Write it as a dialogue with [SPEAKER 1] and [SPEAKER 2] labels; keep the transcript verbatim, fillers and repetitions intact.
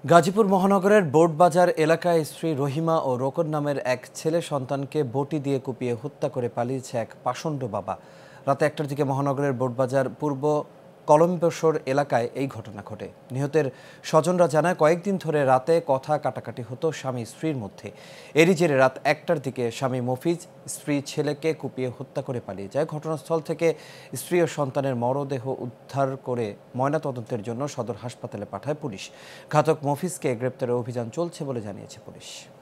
[SPEAKER 1] গাজীপুর মহানগরের বোর্ডবাজার এলাকায় স্ত্রী রহিমা ও রোকন নামের এক ছেলে সন্তানকে বটি দিয়ে কুপিয়ে হত্যা করে পালিয়েছে এক পাষণ্ড বাবা। রাতে একটার দিকে মহানগরের বোর্ডবাজার পূর্ব কলম্বসর এলাকায় এই ঘটনা ঘটে। নিহতের স্বজনরা জানায়, কয়েকদিন ধরে রাতে কথা কাটাকাটি হতো স্বামী স্ত্রীর মধ্যে। এরই জেরে রাত একটার দিকে স্বামী মফিজ স্ত্রী ছেলেকে কুপিয়ে হত্যা করে পালিয়ে যায়। ঘটনাস্থল থেকে স্ত্রী ও সন্তানের মরদেহ উদ্ধার করে ময়নাতদন্তের জন্য সদর হাসপাতালে পাঠায় পুলিশ। ঘাতক মফিজকে গ্রেপ্তারের অভিযান চলছে বলে জানিয়েছে পুলিশ।